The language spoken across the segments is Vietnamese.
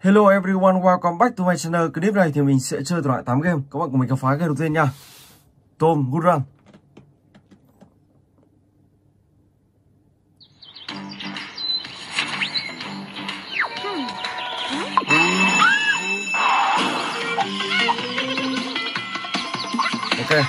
Hello everyone, welcome back to my channel. Clip này thì mình sẽ chơi loại 8 game. Các bạn cùng mình khám phá game đầu tiên nha. Tom Good Run. Ok.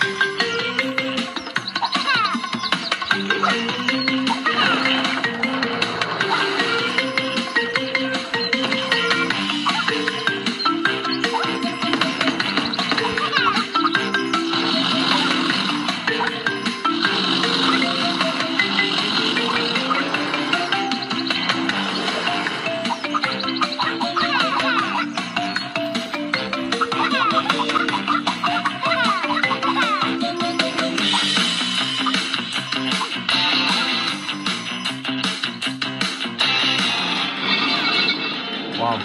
Wow.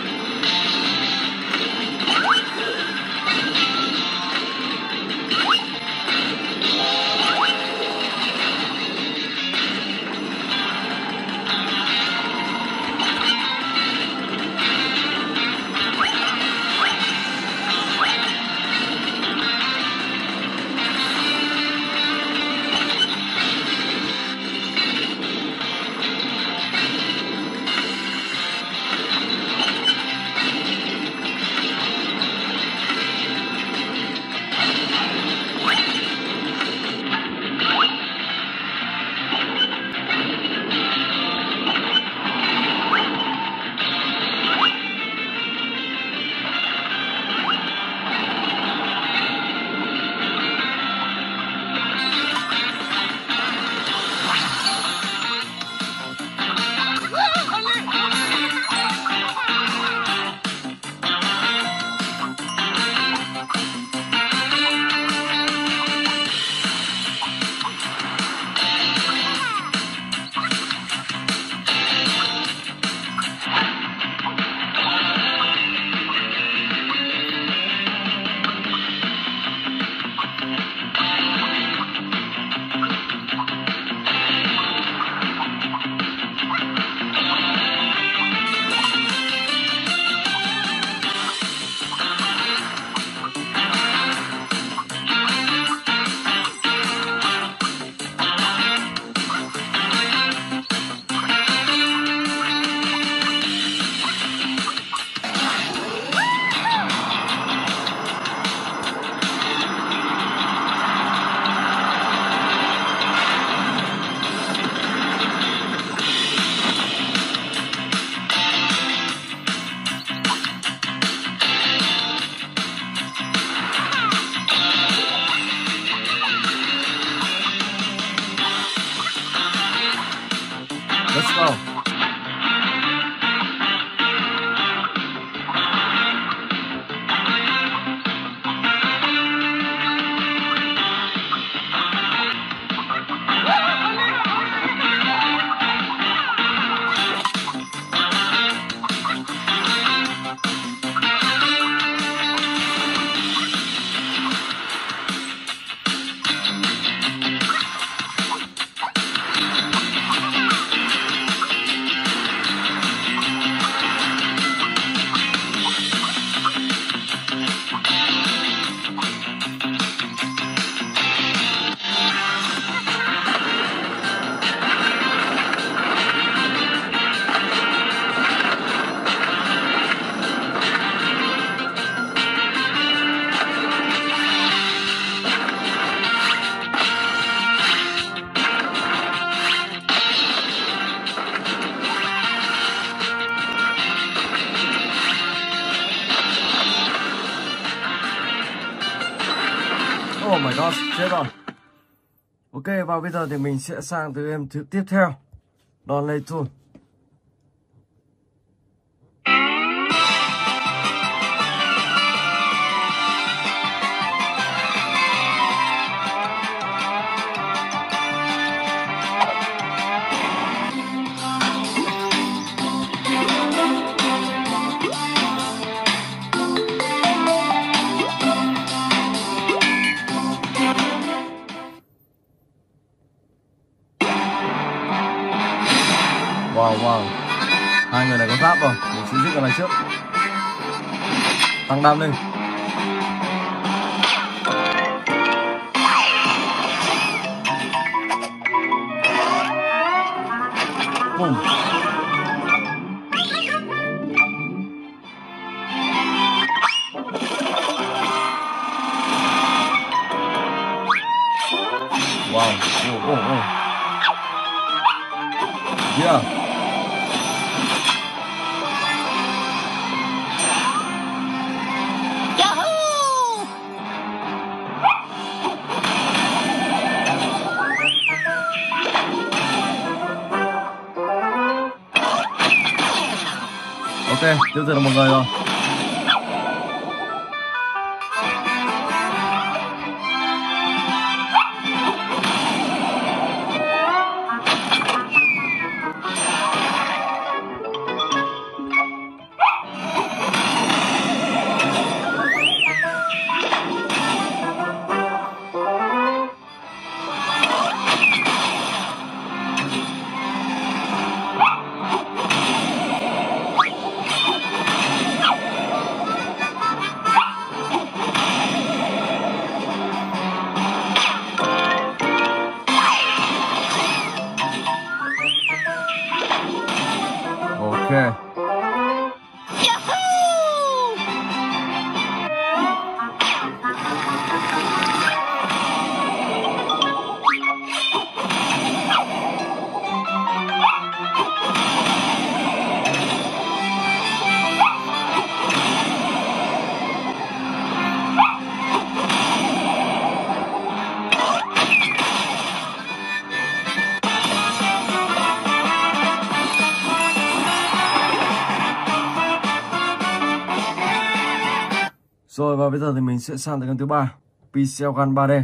Let's go. Oh my god, chết rồi. Ok, và bây giờ thì mình sẽ sang tới game tiếp theo. Đòn lây tool. Wow, wow. Hai người này có giáp rồi, mình sẽ giết con này trước. Tăng đam lên. Boom. Wow. Oh. Yeah. Ok, tiêu diệt được một người rồi. Ok. Rồi và bây giờ thì mình sẽ sang tới con thứ ba, Pixel Gun 3D.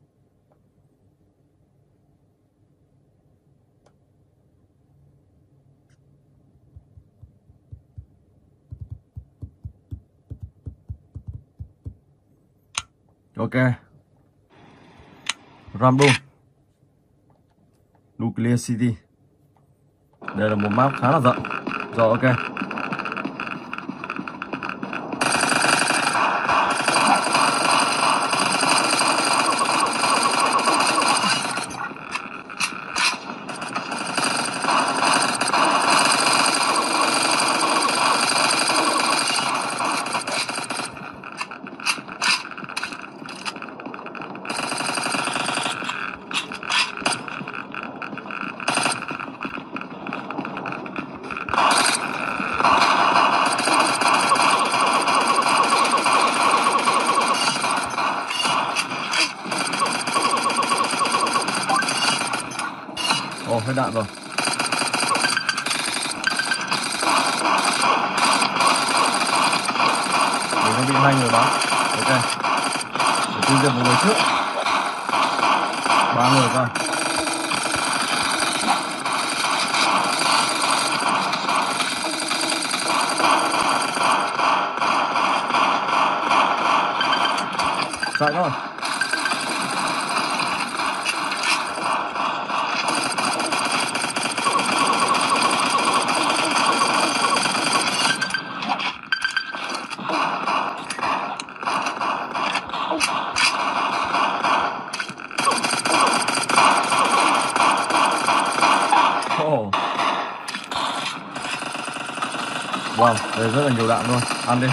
Ok. Rambo Nuclear City. Đây là một map khá là rộng. Rồi ok. Ồ, hết đạn rồi. Mình có bị 2 người bắn. Ok. Để tiêu diệt một người trước. 3 người coi. Chạy thôi. Wow, đây rất là nhiều đạn luôn. Ăn đi.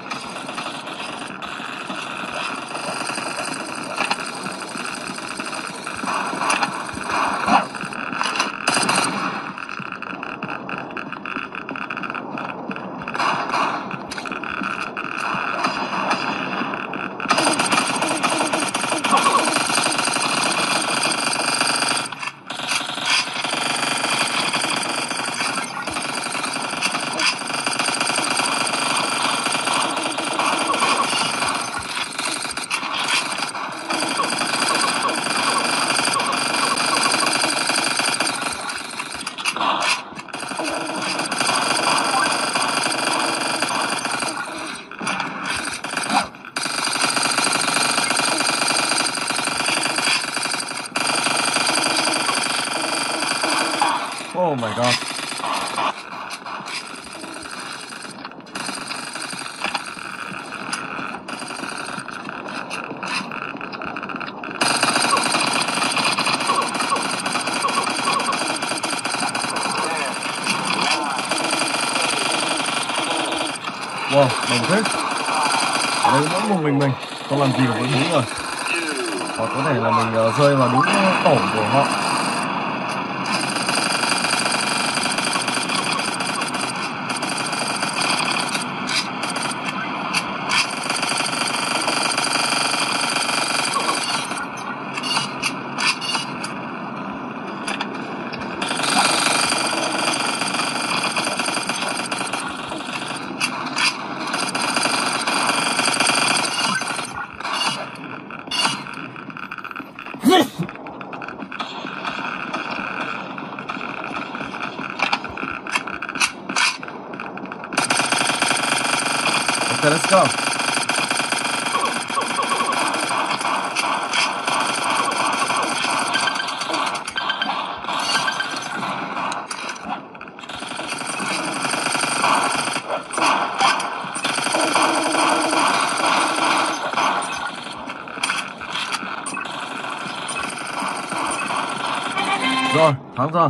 Oh my god. Wow, đồng thế. Ở đây mỗi một mình không làm gì được với 4 người. Hoặc có thể là mình rơi vào đúng tổ của họ. Okay, let's go. Rồi, thắng rồi.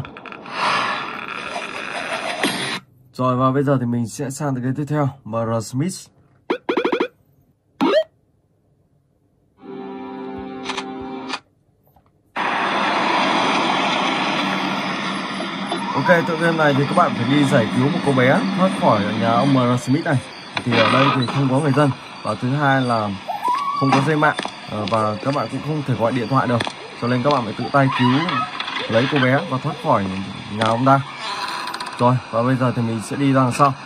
Rồi và bây giờ thì mình sẽ sang tới cái tiếp theo, MR Smith. Ok, tựa game này thì các bạn phải đi giải cứu một cô bé thoát khỏi nhà ông MR Smith này. Thì ở đây thì không có người dân. Và thứ hai là không có dây mạng. Và các bạn cũng không thể gọi điện thoại được. Cho nên các bạn phải tự tay cứu lấy cô bé và thoát khỏi nhà ông ta. Rồi, và bây giờ thì mình sẽ đi ra đằng sau.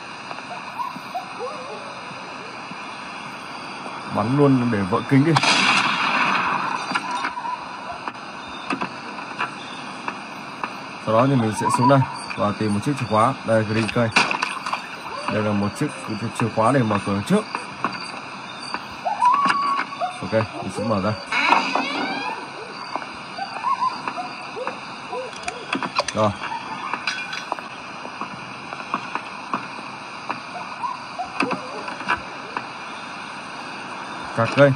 Bắn luôn để vỡ kính đi. Sau đó thì mình sẽ xuống đây và tìm một chiếc chìa khóa. Đây, green cây. Đây là một chiếc chìa khóa để mở cửa trước. Ok, mình sẽ mở ra. Rồi. Cạc cây.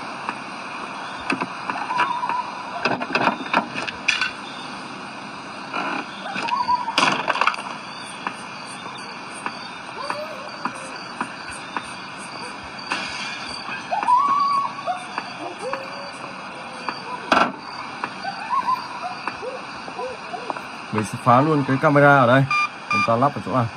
Mình sẽ phá luôn cái camera ở đây. Chúng ta lắp ở chỗ này.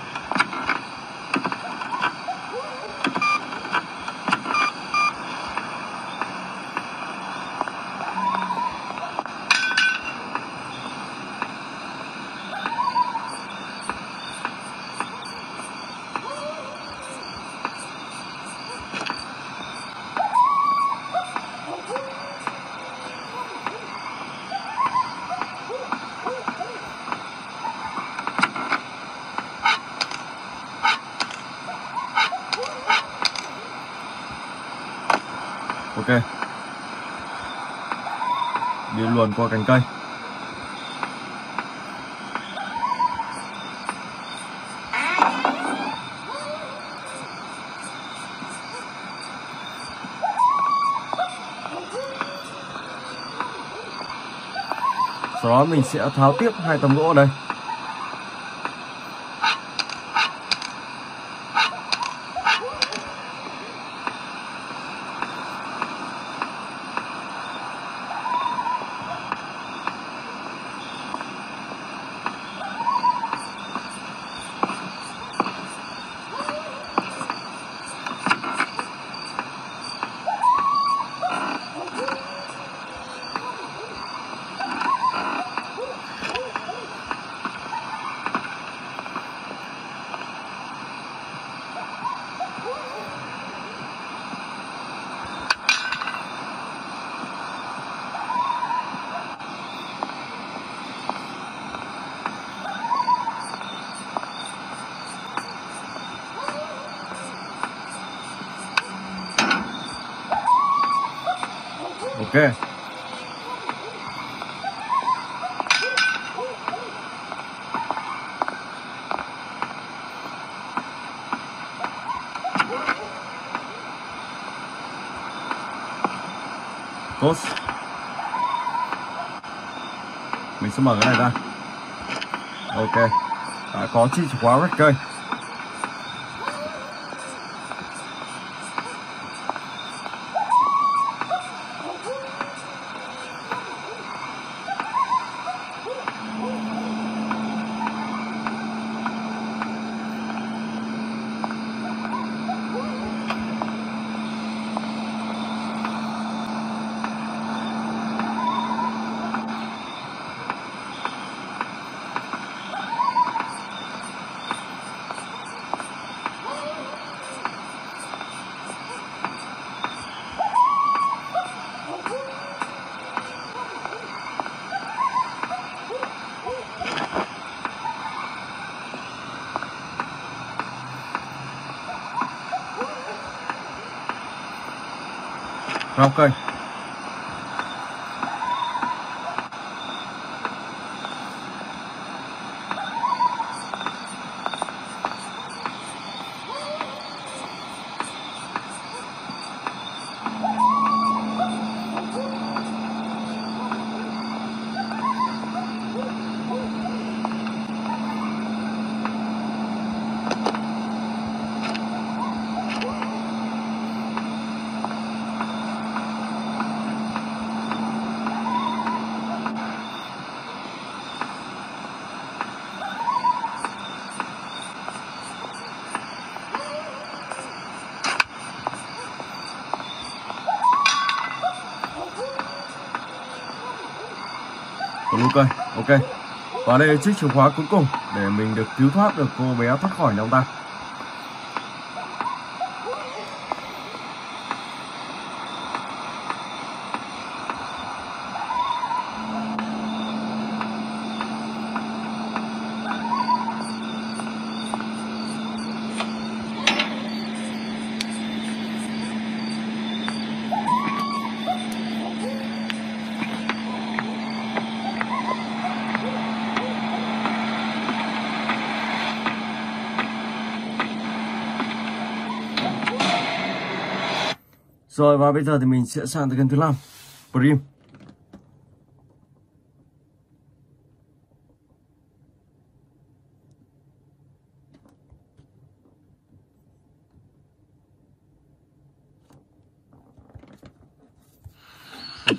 Ok. Đi luồn qua cành cây. Sau đó mình sẽ tháo tiếp 2 tấm gỗ ở đây. Ok. Tốt. Mình sẽ mở cái này ra. Ok. Đã có chiếc chìa khóa red cây. Rau cây. Ok, ok. Và đây là chiếc chìa khóa cuối cùng để mình được cứu thoát được cô bé thoát khỏi nhóm ta. Rồi và bây giờ thì mình sẽ sang tới game thứ 5, Prim. Ok.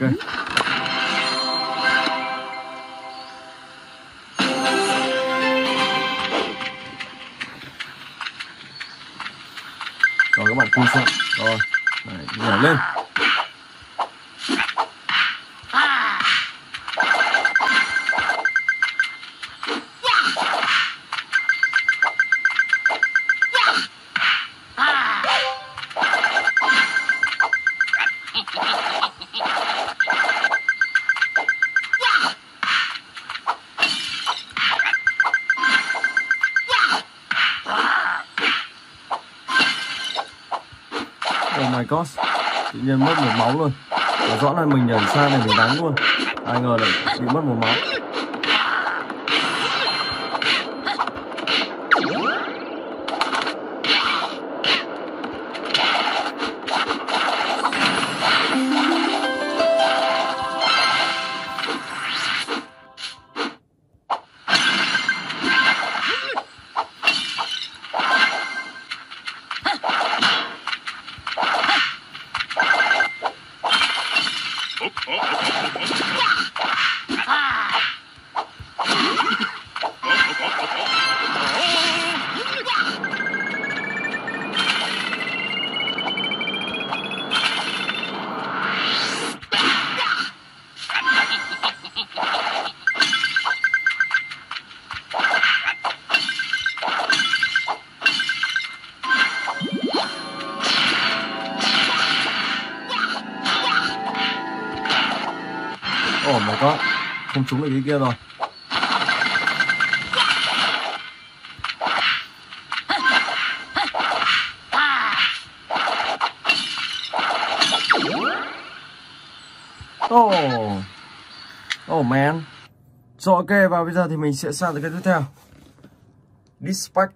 Rồi các bạn cùng xem. Rồi. Đấy, nhảy lên. Oh my god, tự nhiên mất một máu luôn. Và rõ là mình nhảy sang này mình đánh luôn, ai ngờ lại bị mất một máu. Oh my god, không trúng được cái kia rồi. Oh man. Rồi ok, và bây giờ thì mình sẽ sang tới cái tiếp theo, Dispatch.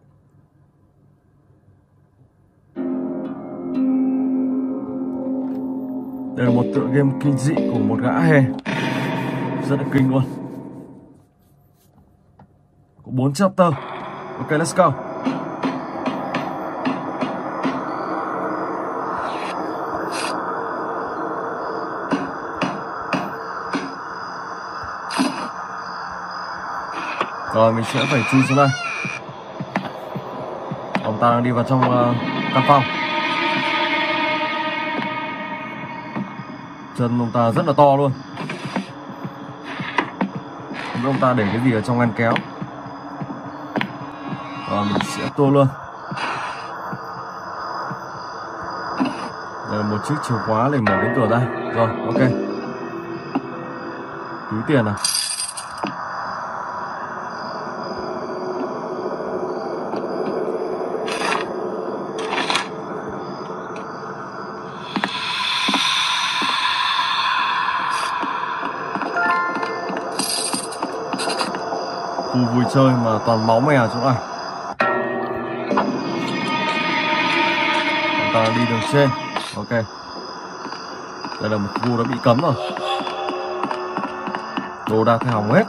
Đây là một tựa game kinh dị của một gã hề, rất là kinh luôn. Có 4 chapter. Ok, let's go. Rồi mình sẽ phải chui xuống đây. Ông ta đang đi vào trong căn phòng. Chân ông ta rất là to luôn. Không biết ông ta để cái gì ở trong ngăn kéo. Rồi mình sẽ tua luôn. Đây là một chiếc chìa khóa để mở cánh cửa ra. Rồi ok. Túi tiền nào. khu vui chơi mà toàn máu me ở chỗ này. Chúng ta đi đường trên. Ok, đây là một khu đã bị cấm rồi, đồ đạc thì hỏng hết.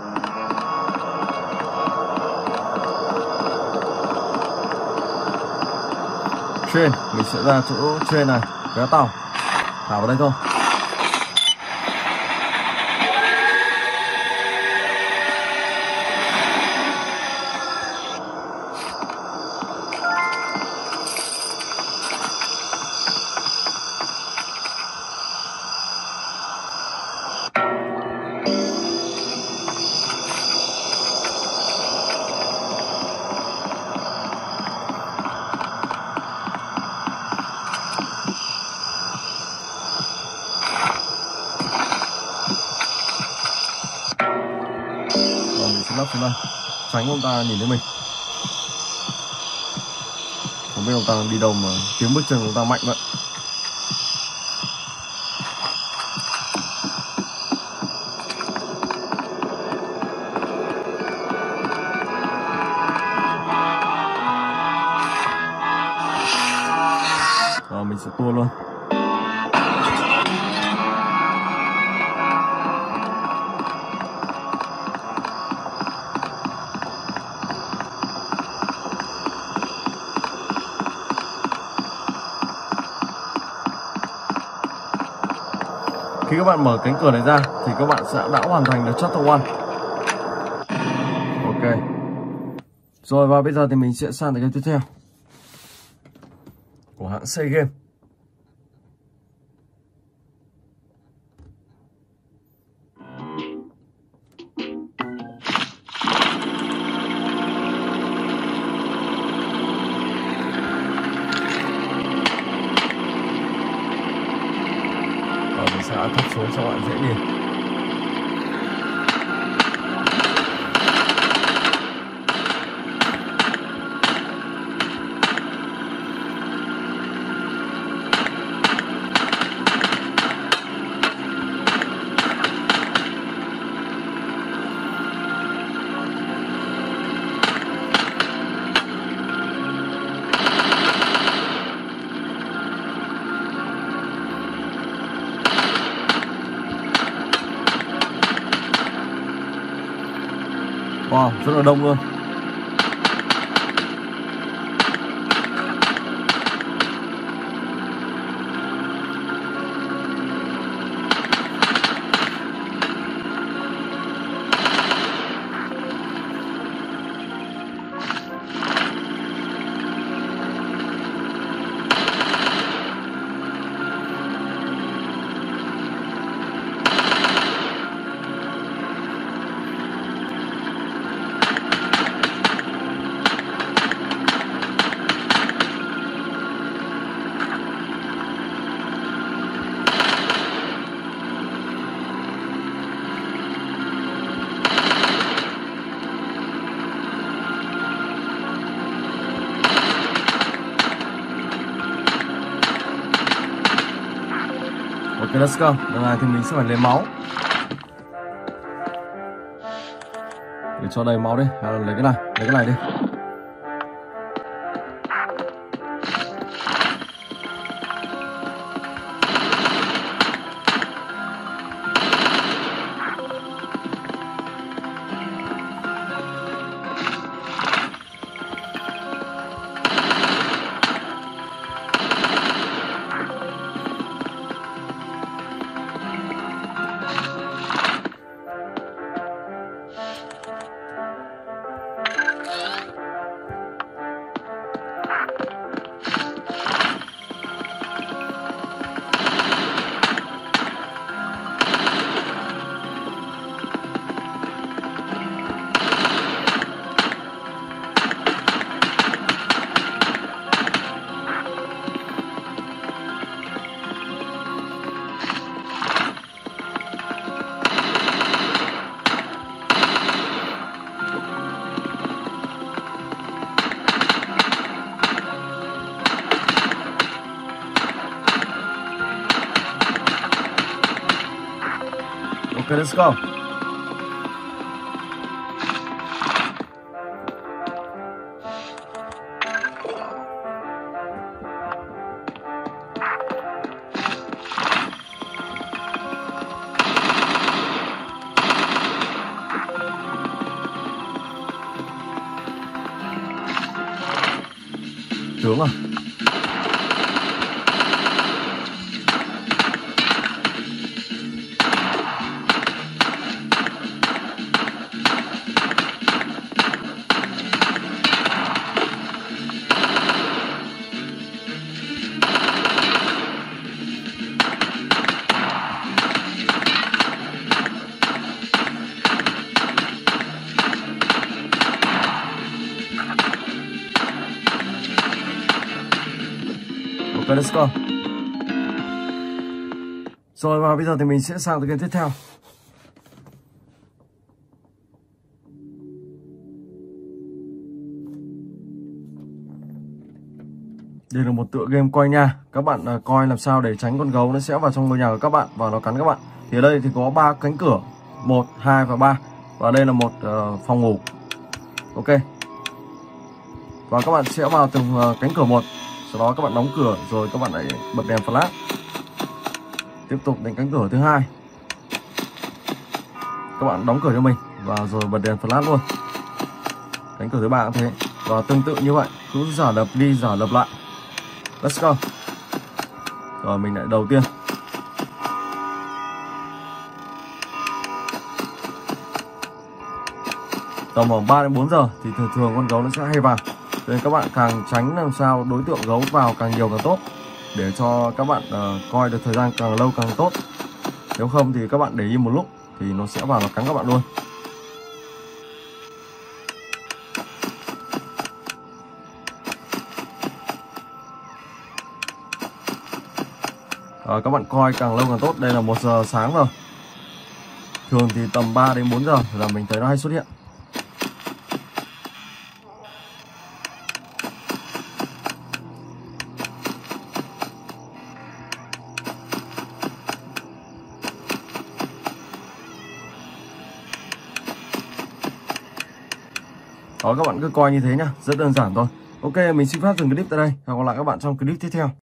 Trên mình sẽ ra chỗ trên này, vé tàu thả vào đây thôi. Lắp xuống đây, tránh ông ta nhìn thấy mình. Không biết ông ta đi đâu mà tiếng bước chân ông ta mạnh vậy. Mình sẽ tua luôn. Khi các bạn mở cánh cửa này ra thì các bạn sẽ đã hoàn thành được chapter 1. Ok. Rồi và bây giờ thì mình sẽ sang tới game tiếp theo của hãng Say Game. Mình sẽ thấp xuống cho bạn dễ nhìn. Wow, rất là đông luôn. Ok, let's go. Lần này thì mình sẽ phải lấy máu. Để cho đầy máu đi. Lấy cái này đi. Ok, let's go. sướng rồi. Ok, let's go. Rồi và bây giờ thì mình sẽ sang tới game tiếp theo. Đây là một tựa game quay nha. Các bạn coi làm sao để tránh con gấu nó sẽ vào trong ngôi nhà của các bạn và nó cắn các bạn. Thì ở đây thì có 3 cánh cửa, 1, 2 và 3. Và đây là một phòng ngủ. Ok. Và các bạn sẽ vào từng cánh cửa một. Sau đó các bạn đóng cửa rồi các bạn lại bật đèn flash. Tiếp tục đến cánh cửa thứ hai. Các bạn đóng cửa cho mình và rồi bật đèn flash luôn. Cánh cửa thứ ba cũng thế. Và tương tự như vậy, cứ giả lập đi giả lập lại. Let's go. Rồi mình lại đầu tiên. Tầm khoảng 3 đến 4 giờ thì thường con gấu nó sẽ hay vào. Nên các bạn càng tránh làm sao đối tượng gấu vào càng nhiều càng tốt, để cho các bạn coi được thời gian càng lâu càng tốt. Nếu không thì các bạn để im một lúc thì nó sẽ vào nó cắn các bạn luôn. Các bạn coi càng lâu càng tốt. Đây là 1 giờ sáng rồi. Thường thì tầm 3 đến 4 giờ là mình thấy nó hay xuất hiện. Đó, các bạn cứ coi như thế nhá, rất đơn giản thôi. Ok, mình xin phép dừng clip tại đây. Hẹn gặp lại các bạn trong clip tiếp theo.